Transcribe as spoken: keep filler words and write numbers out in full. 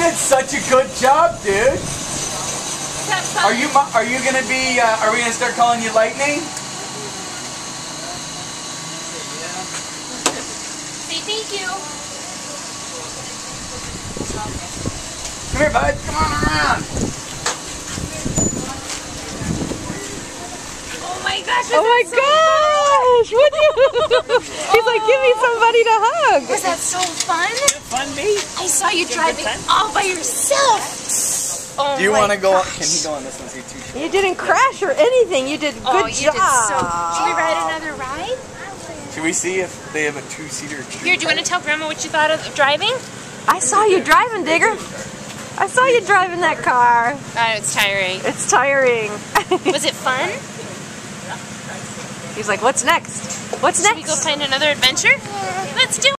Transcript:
did such a good job, dude. Are you are you gonna be? Uh, are we gonna start calling you Lightning? Say thank you. Come here, bud. Come on around. Oh my gosh! Oh my so gosh! Would you? He's like, give me somebody to hug. Was that so fun? Fun, mate. I saw you driving all by yourself. Oh Do you want to go? On, can he go on this one? Is he too short? You didn't crash or anything. You did good oh, you job. Did so. Should we ride another ride? Should we see if they have a two-seater? Here, do you want to tell Grandma what you thought of driving? I saw you driving, Digger. I saw you driving that car. Oh, it's tiring. It's tiring. Was it fun? He's like, what's next? What's Should next? we go find another adventure? Let's do it.